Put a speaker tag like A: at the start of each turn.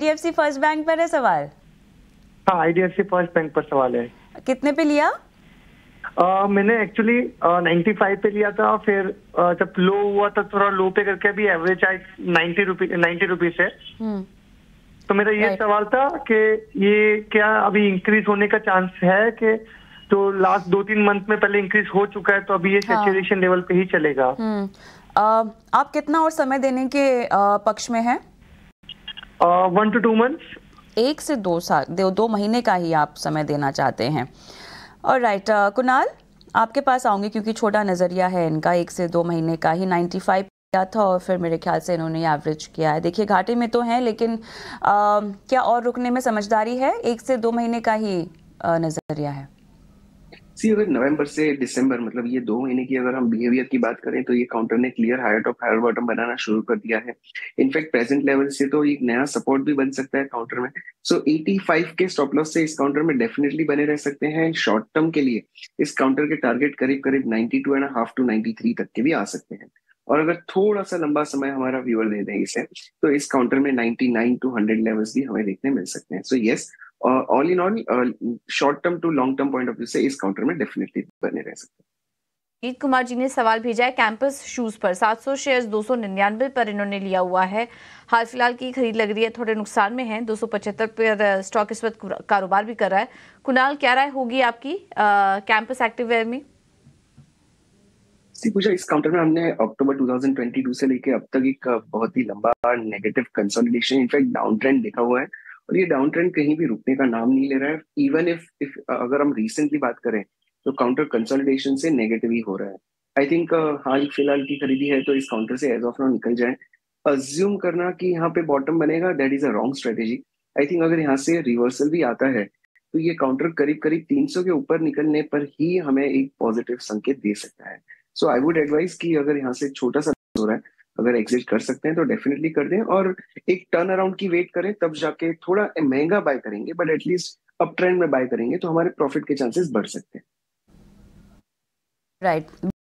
A: IDFC first bank पर है सवाल?
B: हाँ, आईडीएफसी फर्स्ट बैंक पर सवाल है।
A: कितने पे लिया?
B: मैंने एक्चुअली 95 पे लिया था, फिर जब लो हुआ था थोड़ा लो पे करके अभी एवरेज आई 90 रुपीज है। तो मेरा ये सवाल था कि ये क्या अभी इंक्रीज होने का चांस है कि तो लास्ट 2-3 मंथ में पहले इंक्रीज हो चुका है तो अभी ये सैचुरेशन लेवल पे ही चलेगा?
A: आप कितना और समय देने के पक्ष में हैं?
B: 1 to 2 months।
A: 1 से 2 साल, 2 महीने का ही आप समय देना चाहते हैं। ऑलराइट, कुणाल आपके पास आऊंगी क्योंकि छोटा नजरिया है इनका। 1 से 2 महीने का ही 95 किया था और फिर मेरे ख्याल से इन्होंने एवरेज किया है। देखिए घाटे में तो हैं, लेकिन क्या और रुकने में समझदारी है? 1 से 2 महीने का ही नजरिया है।
C: अगर नवंबर से दिसंबर मतलब ये 2 महीने की अगर हम बिहेवियर की बात करें तो ये काउंटर ने clear higher top higher bottom बनाना शुरू कर दिया है। इनफैक्ट प्रेजेंट लेवल से तो एक नया सपोर्ट भी बन सकता है काउंटर में। 85 के स्टॉप लॉस से इस काउंटर में डेफिनेटली बने रह सकते हैं। शॉर्ट टर्म के लिए इस काउंटर के टारगेट करीब करीब 92.5 to 93 तक के भी आ सकते हैं। और अगर थोड़ा सा लंबा समय हमारा व्यूअर दे दें इसे, तो इस काउंटर में 99 to 100 लेवल्स भी हमें देखने मिल सकते हैं। So yes, all in all short term to long term point of view से इस काउंटर में डेफिनेटली बने रह सकते हैं।
D: ईद कुमार जी ने सवाल भेजा है कैंपस शूज पर। 700 शेयर्स 299 पर इन्होंने लिया हुआ है। हाल फिलहाल की खरीद लग रही है, थोड़े नुकसान में है। 275 पर स्टॉक इस वक्त कारोबार भी कर रहा है। कुणाल, क्या राय होगी आपकी कैंपस एक्टिववेयर में?
C: पूछा, इस काउंटर में हमने अक्टूबर 2022 से लेके अब तक एक बहुत ही लंबा negative consolidation, in fact down trend देखा हुआ है और ये डाउन ट्रेंड कहीं भी रुकने का नाम नहीं ले रहा है। इवन इफ अगर हम रिसेंटली बात करें तो काउंटर कंसोलिडेशन से नेगेटिव ही हो रहा है। आई थिंक हाल फिलहाल की खरीदी है तो इस काउंटर से एज ऑफ नाउ निकल जाए। अज्यूम करना कि यहाँ पे बॉटम बनेगा, that is a wrong strategy. I think अगर यहाँ से रिवर्सल भी आता है तो ये काउंटर करीब करीब 300 के ऊपर निकलने पर ही हमें एक पॉजिटिव संकेत दे सकता है। सो आई वुड एडवाइज कि अगर यहाँ से छोटा सा हो रहा है, अगर एग्जिट कर सकते हैं तो डेफिनेटली कर दें और एक टर्न अराउंड की वेट करें, तब जाके थोड़ा महंगा बाय करेंगे बट एटलीस्ट अप ट्रेंड में बाय करेंगे तो हमारे प्रॉफिट के चांसेस बढ़ सकते हैं।
A: राइट।